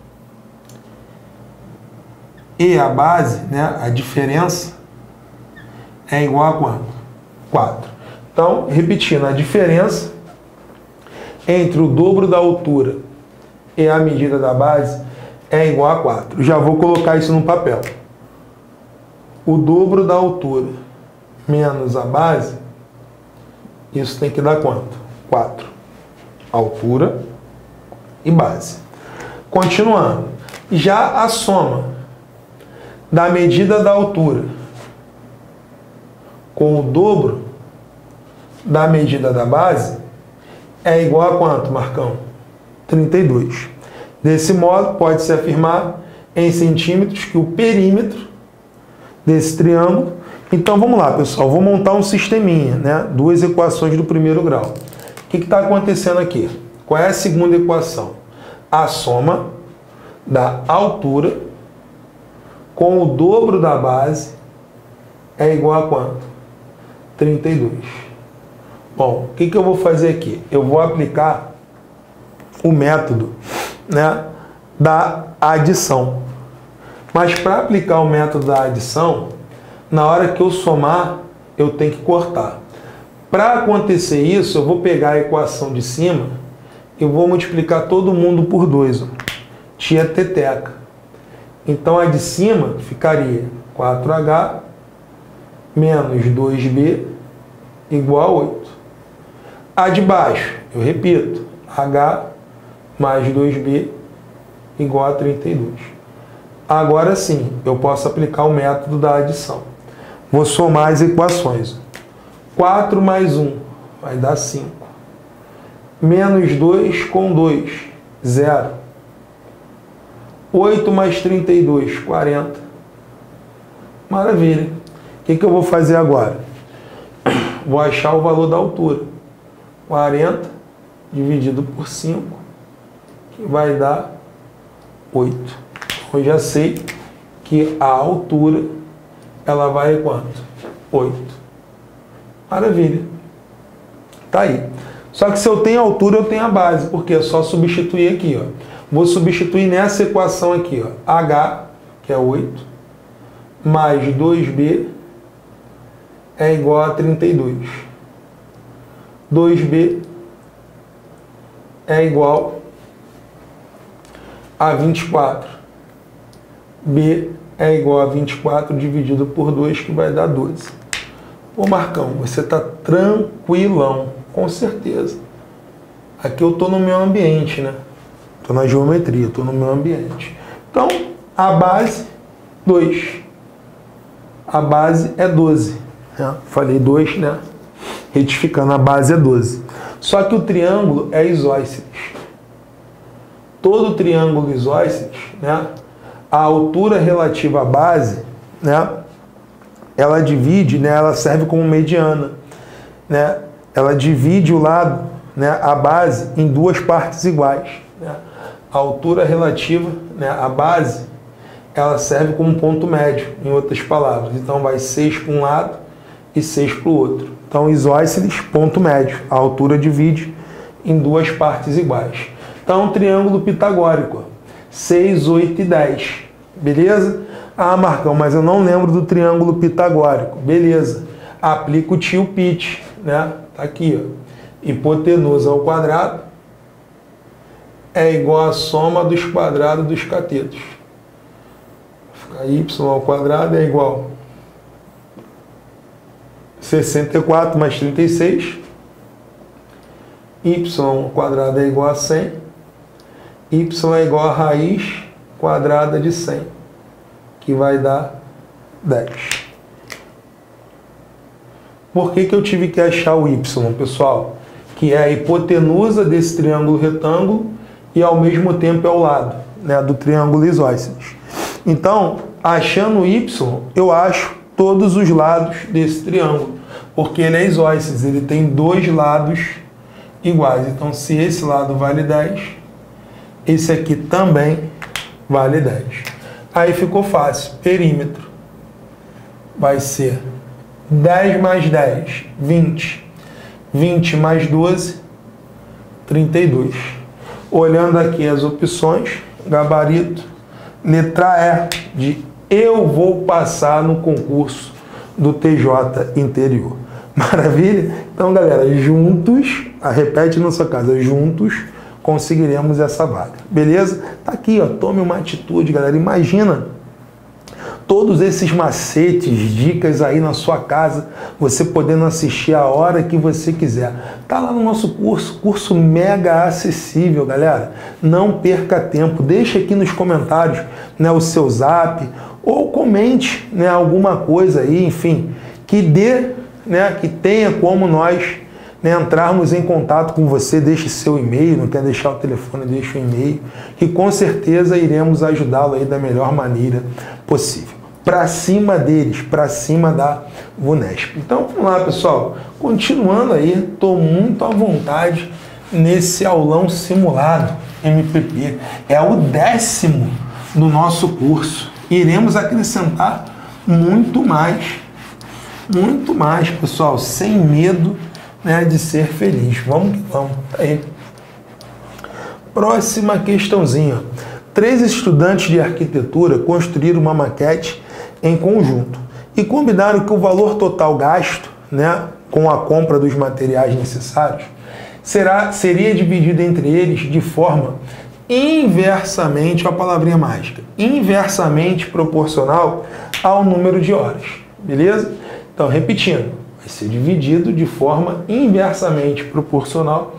e a base, né, a diferença, é igual a quanto? quatro. Então, repetindo, a diferença entre o dobro da altura e a medida da base é igual a quatro. Já vou colocar isso no papel. O dobro da altura menos a base, isso tem que dar quanto? quatro. Altura e base. Continuando. Já a soma da medida da altura com o dobro da medida da base é igual a quanto, Marcão? trinta e dois. Desse modo, pode-se afirmar em centímetros que o perímetro desse triângulo... Então, vamos lá, pessoal. Vou montar um sisteminha, né? Duas equações do primeiro grau. O que está acontecendo aqui? Qual é a segunda equação? A soma da altura com o dobro da base é igual a quanto? trinta e dois. Bom, o que, que eu vou fazer aqui? Eu vou aplicar o método, né, da adição. Mas para aplicar o método da adição, na hora que eu somar, eu tenho que cortar. Para acontecer isso, eu vou pegar a equação de cima e vou multiplicar todo mundo por dois. Ó. Tia teteca. Então a de cima ficaria quatro H menos dois B igual a oito. A de baixo, eu repito, H mais dois B igual a trinta e dois. Agora sim, eu posso aplicar o método da adição. Vou somar as equações. quatro mais um vai dar cinco. Menos dois com dois, zero. oito mais trinta e dois, quarenta. Maravilha. O que, que eu vou fazer agora? Vou achar o valor da altura. quarenta dividido por cinco, que vai dar oito. Eu já sei que a altura, ela vai a quanto? oito. Maravilha. Tá aí. Só que se eu tenho a altura, eu tenho a base, porque é só substituir aqui, ó. Vou substituir nessa equação aqui, ó. H, que é oito, mais dois B é igual a trinta e dois. dois B é igual a vinte e quatro. B é igual a vinte e quatro dividido por dois, que vai dar doze. Ô Marcão, você está tranquilão, com certeza. Aqui eu estou no meu ambiente, né? Estou na geometria, estou no meu ambiente. Então, a base, dois. A base é doze. Né? Falei dois, né? Retificando, a base é doze. Só que o triângulo é isósceles. Todo triângulo isósceles, né? A altura relativa à base, né? Ela divide, né? Ela serve como mediana, né? Ela divide o lado, né? A base em duas partes iguais. Né? A altura relativa, né? À base, ela serve como ponto médio, em outras palavras. Então vai seis para um lado e seis para o outro. Então isósceles, ponto médio. A altura divide em duas partes iguais. Então um triângulo pitagórico, seis, oito e dez. Beleza? Ah, Marcão, mas eu não lembro do triângulo pitagórico. Beleza. Aplica o tio Pitt, né? Tá aqui, ó. Hipotenusa ao quadrado é igual à soma dos quadrados dos catetos. Fica y ao quadrado é igual a sessenta e quatro mais trinta e seis. Y ao quadrado é igual a cem. Y é igual a raiz quadrada de cem, que vai dar dez. Por que que eu tive que achar o y, pessoal? Que é a hipotenusa desse triângulo retângulo e ao mesmo tempo é o lado, né, do triângulo isósceles. Então, achando o y, eu acho todos os lados desse triângulo, porque ele é isósceles, ele tem dois lados iguais. Então, se esse lado vale dez, esse aqui também vale dez. Aí ficou fácil. Perímetro vai ser dez mais dez, vinte. vinte mais doze, trinta e dois. Olhando aqui as opções, gabarito, letra E de eu vou passar no concurso do T J Interior. Maravilha? Então, galera, juntos, repete na sua casa, juntos conseguiremos essa vaga. Beleza? Tá aqui, ó, tome uma atitude, galera. Imagina todos esses macetes, dicas aí na sua casa, você podendo assistir a hora que você quiser. Tá lá no nosso curso, curso mega acessível, galera. Não perca tempo, deixa aqui nos comentários, né, o seu zap, ou comente, né, alguma coisa aí, enfim, que dê, né, que tenha como nós, né, entrarmos em contato com você. Deixe seu e-mail, não quer deixar o telefone, deixe o e-mail, que com certeza iremos ajudá-lo aí da melhor maneira possível. Para cima deles, para cima da VUNESP. Então, vamos lá, pessoal. Continuando aí, estou muito à vontade nesse aulão simulado M P P. É o décimo do nosso curso. Iremos acrescentar muito mais, muito mais, pessoal, sem medo, né, de ser feliz. Vamos que vamos. Aí. Próxima questãozinha. três estudantes de arquitetura construíram uma maquete em conjunto e combinaram que o valor total gasto, né, com a compra dos materiais necessários será, seria dividido entre eles de forma inversamente, a palavrinha mágica, inversamente proporcional ao número de horas, beleza? Então, repetindo, vai ser dividido de forma inversamente proporcional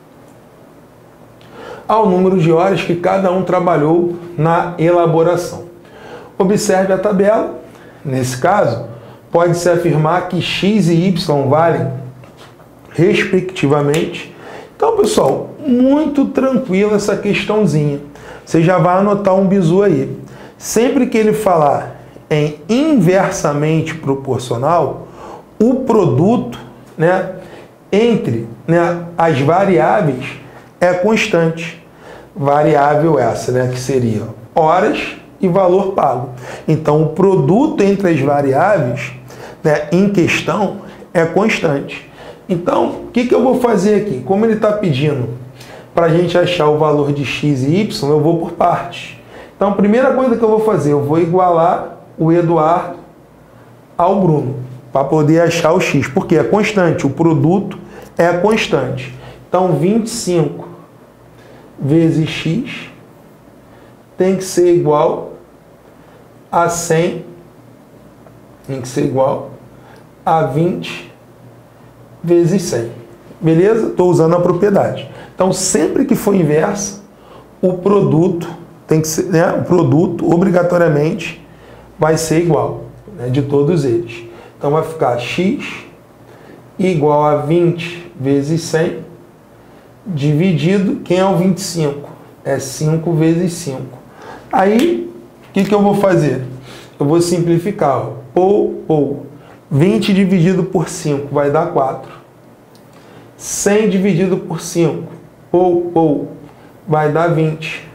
ao número de horas que cada um trabalhou na elaboração. Observe a tabela. Nesse caso, pode-se afirmar que x e y valem, respectivamente. Então, pessoal, muito tranquila essa questãozinha. Você já vai anotar um bizu aí. Sempre que ele falar em inversamente proporcional, o produto, né, entre, né, as variáveis é constante. Variável essa, né, que seria horas e valor pago. Então, o produto entre as variáveis, né, em questão é constante. Então, o que, que eu vou fazer aqui? Como ele está pedindo para a gente achar o valor de x e y, eu vou por partes. Então, a primeira coisa que eu vou fazer, eu vou igualar o Eduardo ao Bruno, para poder achar o x, porque é constante, o produto é constante. Então, vinte e cinco vezes x tem que ser igual a cem, tem que ser igual a vinte vezes cem. Beleza? Estou usando a propriedade. Então, sempre que for inversa, o produto tem que ser, né, o produto obrigatoriamente vai ser igual, né, de todos eles. Então, vai ficar x igual a vinte vezes cem dividido, quem é o vinte e cinco? É cinco vezes cinco. Aí, o que, que eu vou fazer? Eu vou simplificar. Ó. Ou, ou, vinte dividido por cinco vai dar quatro. cem dividido por cinco, ou, ou, vai dar vinte.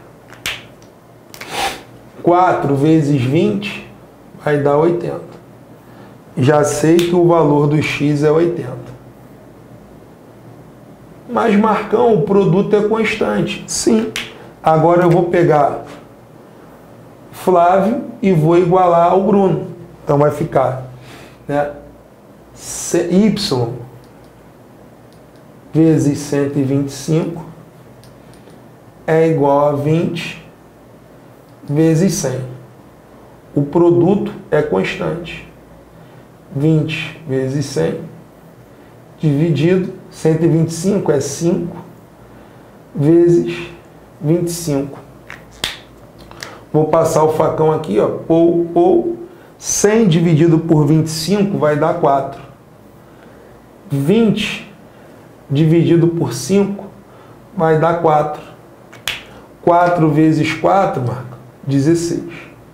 quatro vezes vinte vai dar oitenta. Já sei que o valor do x é oitenta. Mas, Marcão, o produto é constante. Sim. Agora eu vou pegar Flávio e vou igualar ao Bruno. Então vai ficar, né, y vezes cento e vinte e cinco é igual a vinte vezes cem. O produto é constante. vinte vezes cem dividido, cento e vinte e cinco é cinco vezes vinte e cinco. Vou passar o facão aqui, ó, ou, ou, cem dividido por vinte e cinco vai dar quatro. vinte dividido por cinco vai dar quatro. quatro vezes quatro, Marco, dezesseis.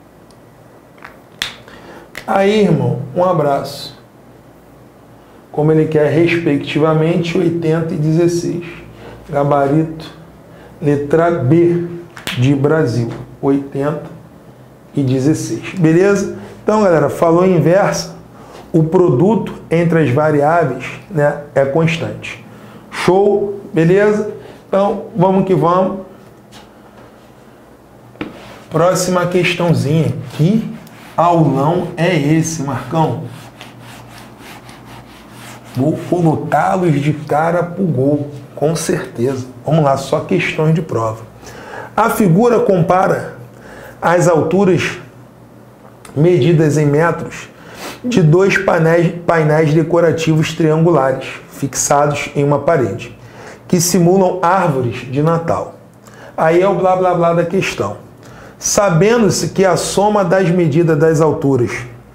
Aí, irmão, um abraço. Como ele quer, respectivamente, oitenta e dezesseis. Gabarito, letra B de Brasil, oitenta e dezesseis. Beleza? Então, galera, falou inversa, o produto entre as variáveis, né, é constante. Show? Beleza? Então, vamos que vamos. Próxima questãozinha. Que aulão é esse, Marcão? Vou colocá-los de cara pro gol, com certeza. Vamos lá, só questões de prova. A figura compara as alturas medidas em metros de dois painéis, painéis decorativos triangulares fixados em uma parede, que simulam árvores de Natal. Aí é o blá blá blá da questão. Sabendo-se que a soma das medidas das alturas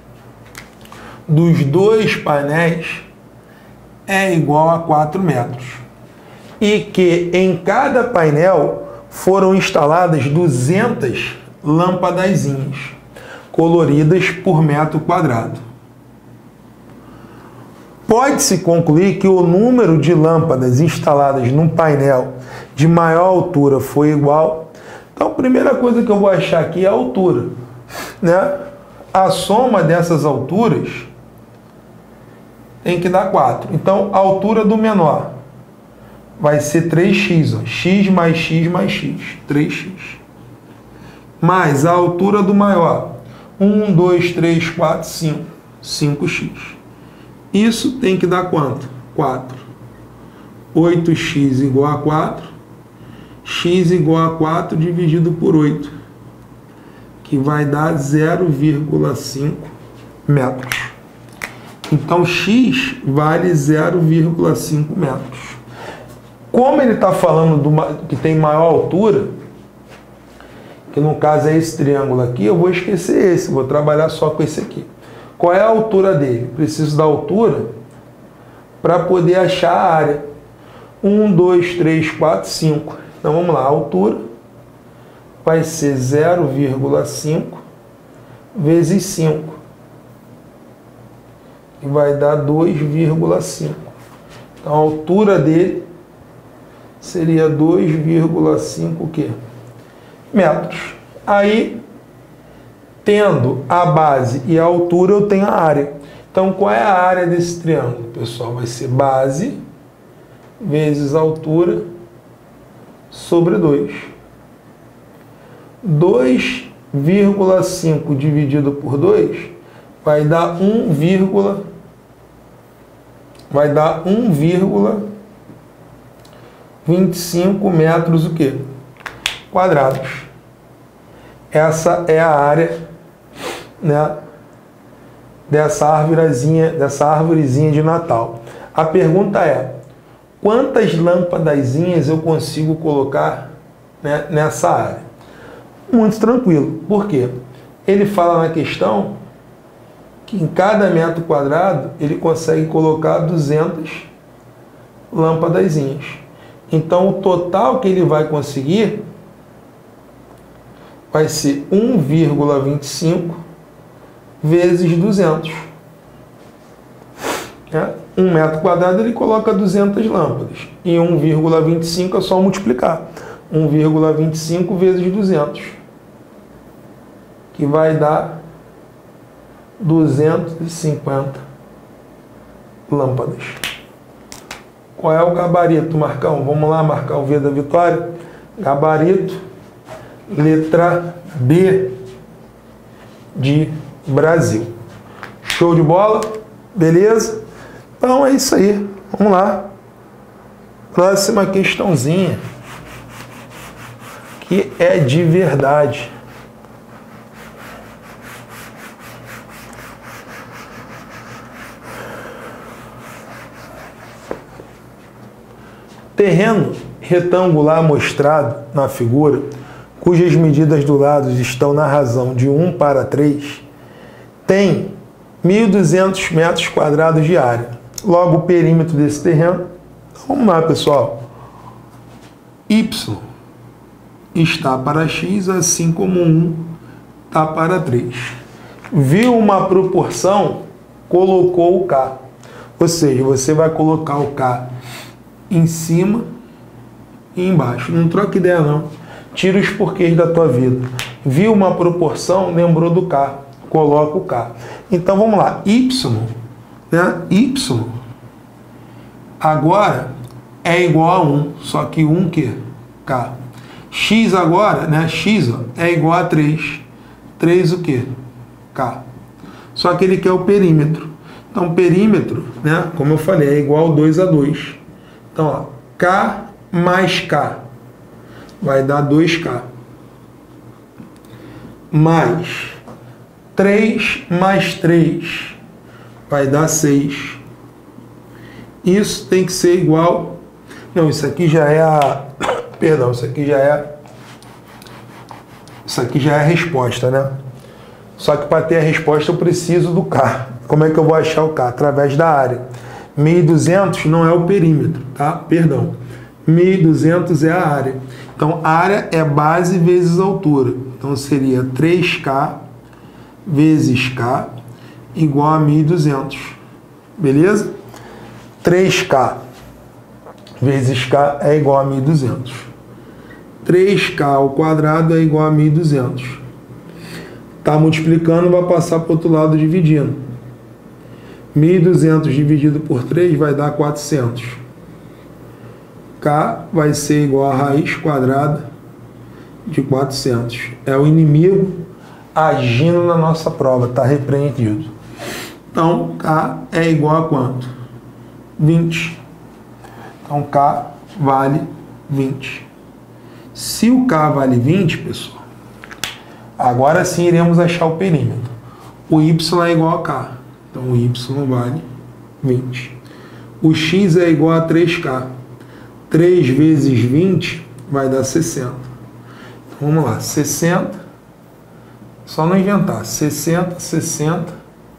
dos dois painéis é igual a quatro metros e que em cada painel foram instaladas duzentas lâmpadazinhas coloridas por metro quadrado. Pode-se concluir que o número de lâmpadas instaladas num painel de maior altura foi igual. Então, a primeira coisa que eu vou achar aqui é a altura, né? A soma dessas alturas tem que dar quatro. Então, a altura do menor vai ser três x. Ó. X mais x mais x. três x. mais a altura do maior. um, dois, três, quatro, cinco. cinco x. Isso tem que dar quanto? quatro. oito x igual a quatro. X igual a quatro dividido por oito. Que vai dar zero vírgula cinco metros. Então, x vale zero vírgula cinco metros. Como ele está falando do, que tem maior altura, que no caso é esse triângulo aqui, eu vou esquecer esse, vou trabalhar só com esse aqui. Qual é a altura dele? Preciso da altura para poder achar a área. um, dois, três, quatro, cinco. Então vamos lá, a altura vai ser zero vírgula cinco vezes cinco. E vai dar dois vírgula cinco. Então a altura dele seria dois vírgula cinco quê? Metros. Aí, tendo a base e a altura, eu tenho a área. Então, qual é a área desse triângulo, pessoal? Vai ser base vezes altura sobre dois. dois vírgula cinco dividido por dois vai dar um, vai dar um vírgula vinte e cinco metros o quê? Quadrados. Essa é a área, né, dessa árvorezinha, dessa árvorezinha de Natal. A pergunta é: quantas lâmpadazinhas eu consigo colocar, né, nessa área? Muito tranquilo. Por quê? Ele fala na questão que em cada metro quadrado ele consegue colocar duzentas lâmpadazinhas. Então o total que ele vai conseguir vai ser um vírgula vinte e cinco vezes duzentos. É? Um metro quadrado ele coloca duzentas lâmpadas. E um vírgula vinte e cinco é só multiplicar. um vírgula vinte e cinco vezes duzentos. Que vai dar duzentas e cinquenta lâmpadas. Qual é o gabarito, Marcão? Vamos lá, marcar o V da vitória. Gabarito, letra B de Brasil. Show de bola? Beleza? Então é isso aí. Vamos lá. Próxima questãozinha. Que é de verdade. Terreno retangular mostrado na figura, cujas medidas do lado estão na razão de um para três, tem mil e duzentos metros quadrados de área. Logo, o perímetro desse terreno, vamos lá, pessoal, Y está para X, assim como um está para três. Viu uma proporção, colocou o K. Ou seja, você vai colocar o K em cima e embaixo. Não troca ideia, não. Tira os porquês da tua vida. Viu uma proporção, lembrou do K. Coloca o K. Então, vamos lá. Y, né? Y, agora, é igual a um. Só que um que? K. X agora, né? X, ó, é igual a três. três o que? K. Só que ele quer o perímetro. Então, perímetro, né? Como eu falei, é igual a dois a dois. Então, ó, K mais K vai dar dois K. Mais três mais três vai dar seis. Isso tem que ser igual... Não, isso aqui já é a... Perdão, isso aqui já é... Isso aqui já é a resposta, né? Só que para ter a resposta eu preciso do K. Como é que eu vou achar o K? Através da área. mil e duzentos não é o perímetro, tá? Perdão. mil e duzentos é a área. Então, área é base vezes altura. Então, seria três K vezes K igual a mil e duzentos. Beleza? três K vezes K é igual a mil e duzentos. três K ao quadrado é igual a mil e duzentos. Tá multiplicando, vai passar para o outro lado dividindo. mil e duzentos dividido por três vai dar quatrocentos. K vai ser igual a raiz quadrada de quatrocentos. É o inimigo agindo na nossa prova, está repreendido. Então, K é igual a quanto? vinte. Então, K vale vinte. Se o K vale vinte, pessoal, agora sim iremos achar o perímetro. O Y é igual a K. Então, o Y vale vinte. O X é igual a três K. três vezes vinte vai dar sessenta. Então, vamos lá. sessenta. Só não inventar. sessenta, sessenta,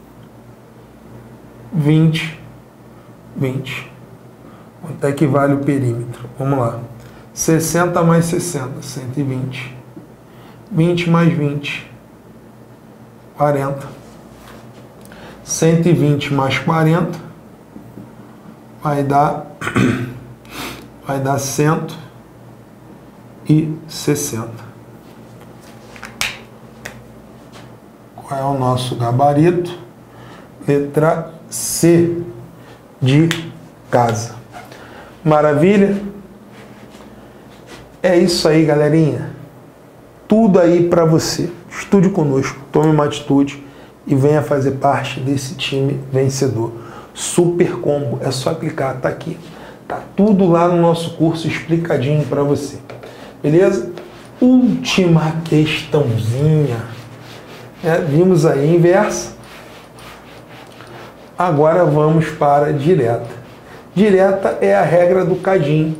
vinte, vinte. Quanto é que vale o perímetro? Vamos lá. sessenta mais sessenta, cento e vinte. vinte mais vinte, quarenta. cento e vinte mais quarenta vai dar, vai dar cento e sessenta. Qual é o nosso gabarito? Letra C de casa. Maravilha? É isso aí, galerinha. Tudo aí para você. Estude conosco, tome uma atitude e venha fazer parte desse time vencedor. Super combo, é só clicar, tá aqui. Tá tudo lá no nosso curso explicadinho para você. Beleza? Última questãozinha. É, vimos aí inversa. Agora vamos para a direta. Direta é a regra do cadinho.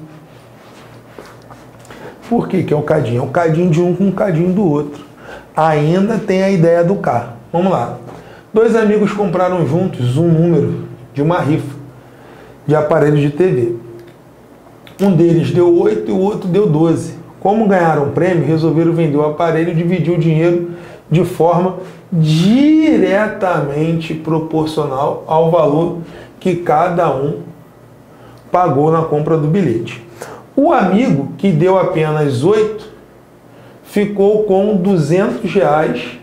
Por que que é o cadinho? É o cadinho de um com o cadinho do outro. Ainda tem a ideia do K. Vamos lá. Dois amigos compraram juntos um número de uma rifa de aparelhos de T V. Um deles deu oito e o outro deu doze. Como ganharam o prêmio, resolveram vender o aparelho e dividir o dinheiro de forma diretamente proporcional ao valor que cada um pagou na compra do bilhete. O amigo que deu apenas oito ficou com duzentos reais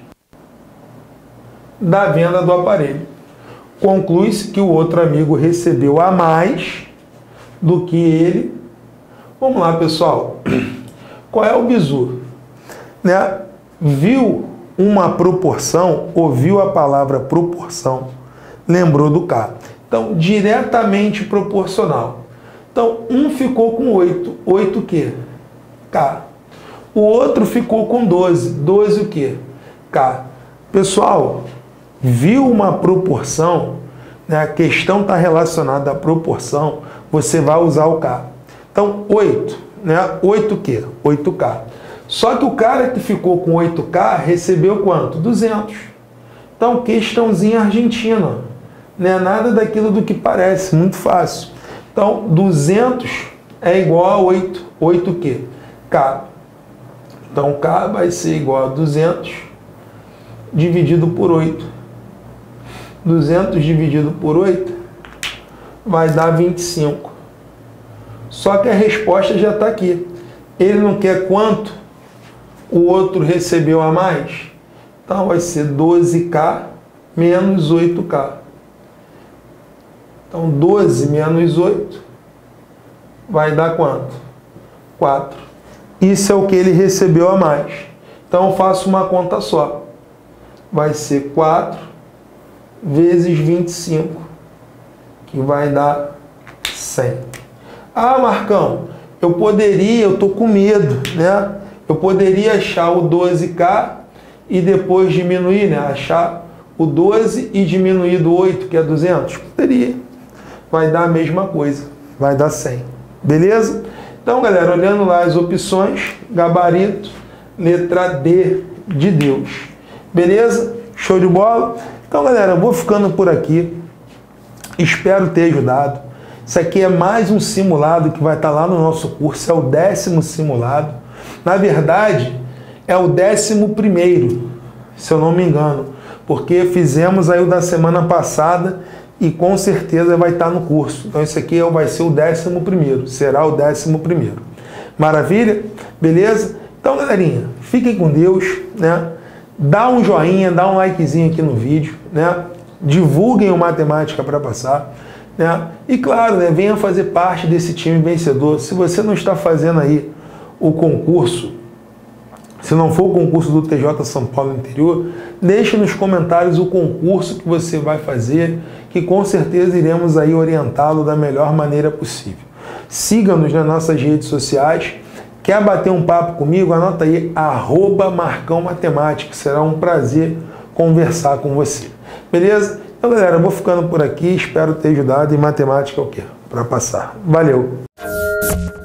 da venda do aparelho. Conclui-se que o outro amigo recebeu a mais do que ele. Vamos lá, pessoal. Qual é o bizu? Né? Viu uma proporção, ouviu a palavra proporção, lembrou do K. Então, diretamente proporcional. Então, um ficou com oito. oito o quê? K. O outro ficou com doze. doze o quê? K. Pessoal, viu uma proporção, né? A questão está relacionada à proporção, você vai usar o K. Então, oito, né? oito o quê? oito K. Só que o cara que ficou com oito K recebeu quanto? duzentos. Então, questãozinha argentina. Não é nada daquilo do que parece, muito fácil. Então, duzentos é igual a oito. oito o quê? K. Então, K vai ser igual a duzentos dividido por oito. duzentos dividido por oito vai dar vinte e cinco. Só que a resposta já está aqui. Ele não quer quanto o outro recebeu a mais? Então, vai ser doze K menos oito K. Então, doze menos oito vai dar quanto? quatro. Isso é o que ele recebeu a mais. Então, eu faço uma conta só. Vai ser quatro vezes vinte e cinco, que vai dar cem. Ah, Marcão, eu poderia, eu estou com medo, né? Eu poderia achar o doze K e depois diminuir, né? Achar o doze e diminuir do oito, que é duzentos? Poderia. Vai dar a mesma coisa, vai dar cem. Beleza? Então, galera, olhando lá as opções, gabarito, letra D de Deus. Beleza? Show de bola? Então, galera, eu vou ficando por aqui. Espero ter ajudado. Isso aqui é mais um simulado que vai estar lá no nosso curso. É o décimo simulado. Na verdade, é o décimo primeiro, se eu não me engano. Porque fizemos aí o da semana passada e com certeza vai estar no curso. Então, isso aqui vai ser o décimo primeiro. Será o décimo primeiro. Maravilha? Beleza? Então, galerinha, fiquem com Deus, né? Dá um joinha, dá um likezinho aqui no vídeo, né? Divulguem o Matemática para Passar, né? E claro, né, venha fazer parte desse time vencedor. Se você não está fazendo aí o concurso Se não for o concurso do T J São Paulo Interior, deixe nos comentários o concurso que você vai fazer, que com certeza iremos aí orientá-lo da melhor maneira possível. Siga-nos nas nossas redes sociais. Quer bater um papo comigo? Anota aí, arroba Marcão Matemática. Será um prazer conversar com você. Beleza? Então, galera, eu vou ficando por aqui. Espero ter ajudado. E matemática é o quê? Para passar. Valeu!